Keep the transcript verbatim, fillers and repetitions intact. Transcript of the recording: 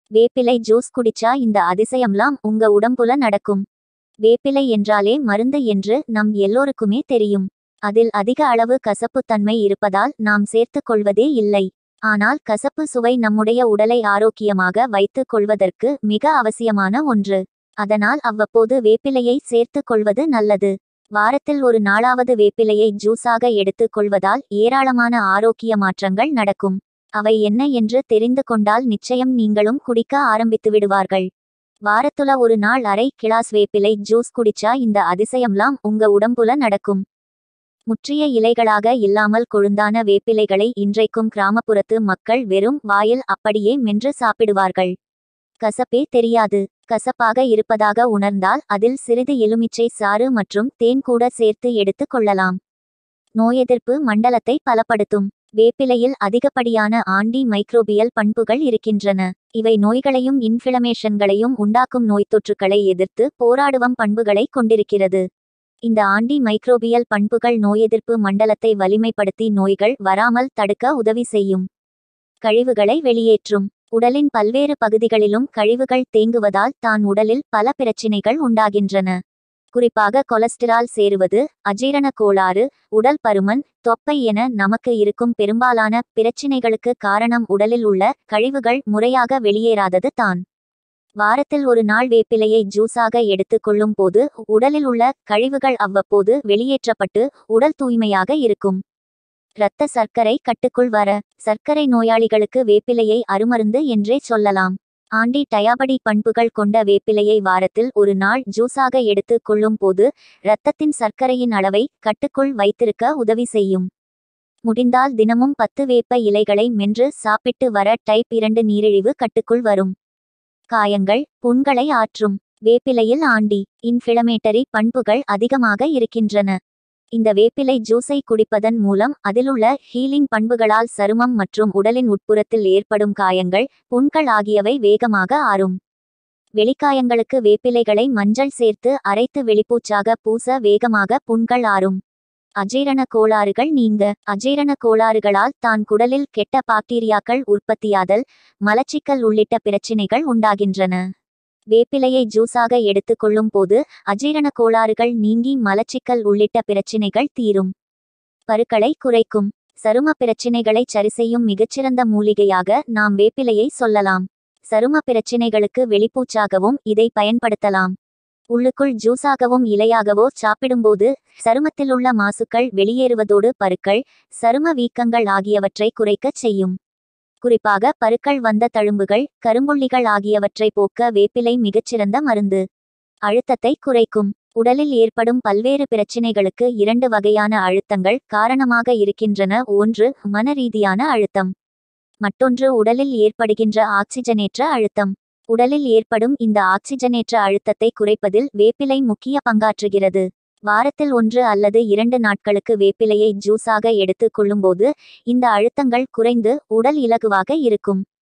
வேப்பிலை ஜூஸ் குடிச்சா இந்த அதிசயம்லாம் உங்க உடம்புல நடக்கும். வேப்பிலை என்றாலே மருந்து என்று நம் எல்லோருக்குமே தெரியும். அதில் அதிக அளவு கசப்புத்தன்மை இருப்பதால் நாம் சேர்த்து கொள்வதே இல்லை. ஆனால் கசப்பு சுவை நம்முடைய உடலை ஆரோக்கியமாக வைத்துக் கொள்வதற்கு மிக அவசியமான ஒன்று. அதனால் அவ்வப்போது வேப்பிலையை சேர்த்து கொள்வது நல்லது. வாரத்தில் ஒரு நாளாவது வேப்பிலையை ஜூஸாக எடுத்துக் கொள்வதால் ஏராளமான ஆரோக்கிய மாற்றங்கள் நடக்கும். அவை என்ன என்று தெரிந்து கொண்டால் நிச்சயம் நீங்களும் குடிக்க ஆரம்பித்து விடுவார்கள். வாரத்துல ஒரு நாள் அரை கிளாஸ் வேப்பிலை ஜூஸ் குடிச்சா இந்த அதிசயம்லாம் உங்க உடம்புல நடக்கும். முற்றிய இலைகளாக இல்லாமல் கொழுந்தான வேப்பிலைகளை இன்றைக்கும் கிராமப்புறத்து மக்கள் வெறும் வாயில் அப்படியே மென்று சாப்பிடுவார்கள். கசப்பே தெரியாது. கசப்பாக இருப்பதாக உணர்ந்தால் அதில் சிறிது எலுமிச்சை சாறு மற்றும் தேன் கூட சேர்த்து எடுத்து கொள்ளலாம். நோயெதிர்ப்பு மண்டலத்தை பலப்படுத்தும். வேப்பிலையில் அதிகப்படியான ஆன்டி மைக்ரோபியல் பண்புகள் இருக்கின்றன. இவை நோய்களையும் இன்ஃபிளமேஷன்களையும் உண்டாக்கும் நோய்த்தொற்றுக்களை எதிர்த்து போராடுவம் பண்புகளை கொண்டிருக்கிறது. இந்த ஆன்டி மைக்ரோபியல் பண்புகள் நோயெதிர்ப்பு மண்டலத்தை வலிமைப்படுத்தி நோய்கள் வராமல் தடுக்க உதவி செய்யும். கழிவுகளை வெளியேற்றும். உடலின் பல்வேறு பகுதிகளிலும் கழிவுகள் தேங்குவதால் தான் உடலில் பல பிரச்சினைகள் உண்டாகின்றன. குறிப்பாக கொலஸ்டரால் சேருவது, அஜீரண கோளாறு, உடல் பருமன், தொப்பை என நமக்கு இருக்கும் பெரும்பாலான பிரச்சினைகளுக்கு காரணம் உடலில் உள்ள கழிவுகள் முறையாக வெளியேறாதது தான். வாரத்தில் ஒரு நாள் வேப்பிலையை ஜூஸாக எடுத்து கொள்ளும் போது உடலில் உள்ள கழிவுகள் அவ்வப்போது வெளியேற்றப்பட்டு உடல் தூய்மையாக இருக்கும். இரத்த சர்க்கரை கட்டுக்குள் வர. சர்க்கரை நோயாளிகளுக்கு வேப்பிலையை அருமருந்து என்றே சொல்லலாம். ஆன்டி டயாபடி பண்புகள் கொண்ட வேப்பிலையை வாரத்தில் ஒரு நாள் ஜூஸாக எடுத்து கொள்ளும் போது இரத்தத்தின் சர்க்கரையின் அளவை கட்டுக்குள் வைத்திருக்க உதவி செய்யும். முடிந்தால் தினமும் பத்து வேப்ப இலைகளை மென்று சாப்பிட்டு வர டைப் இரண்டு நீரிழிவு கட்டுக்குள் வரும். காயங்கள், புண்களை ஆற்றும். வேப்பிலையில் ஆன்டி இன்ஃபிளமேட்டரி பண்புகள் அதிகமாக இருக்கின்றன. இந்த வேப்பிலை ஜூஸை குடிப்பதன் மூலம் அதிலுள்ள ஹீலிங் பண்புகளால் சருமம் மற்றும் உடலின் உட்புறத்தில் ஏற்படும் காயங்கள், புண்கள் ஆகியவை வேகமாக ஆறும். வெளிக்காயங்களுக்கு வேப்பிலைகளை மஞ்சள் சேர்த்து அரைத்து வெளிப்பூச்சாக பூச வேகமாக புண்கள் ஆறும். அஜீரண கோளாறுகள் நீங்க. அஜீரண கோளாறுகளால் தான் குடலில் கெட்ட பாக்டீரியாக்கள் உற்பத்தியாதல், மலச்சிக்கல் உள்ளிட்ட பிரச்சினைகள் உண்டாகின்றன. வேப்பிலையை ஜூஸாக எடுத்து கொள்ளும் போது அஜீரண கோளாறுகள் நீங்கி மலச்சிக்கல் உள்ளிட்ட பிரச்சினைகள் தீரும். பருக்களை குறைக்கும். சரும பிரச்சினைகளை சரிசெய்யும் மிகச்சிறந்த மூலிகையாக நாம் வேப்பிலையை சொல்லலாம். சரும பிரச்சினைகளுக்கு வெளிப்பூச்சாகவும் இதை பயன்படுத்தலாம். உள்ளுக்குள் ஜூஸாகவும் இலையாகவோ சாப்பிடும்போது சருமத்திலுள்ள மாசுக்கள் வெளியேறுவதோடு பருக்கள், சரும வீக்கங்கள் ஆகியவற்றை குறைக்கச் செய்யும். குறிப்பாக பருக்கள் வந்த தழும்புகள், கரும்புள்ளிகள் ஆகியவற்றை போக்க வேப்பிலை மிகச்சிறந்த மருந்து. அழுத்தத்தை குறைக்கும். உடலில் ஏற்படும் பல்வேறு பிரச்சினைகளுக்கு இரண்டு வகையான அழுத்தங்கள் காரணமாக இருக்கின்றன. ஒன்று மன ரீதியான அழுத்தம். மற்றொன்று உடலில் ஏற்படுகின்ற ஆக்சிஜனேற்ற அழுத்தம். உடலில் ஏற்படும் இந்த ஆக்சிஜனேற்ற அழுத்தத்தை குறைப்பதில் வேப்பிலை முக்கிய பங்காற்றுகிறது. வாரத்தில் ஒன்று அல்லது இரண்டு நாட்களுக்கு வேப்பிலையை ஜூஸாக எடுத்து கொள்ளும்போது இந்த அழுத்தங்கள் குறைந்து உடல் இலகுவாக இருக்கும்.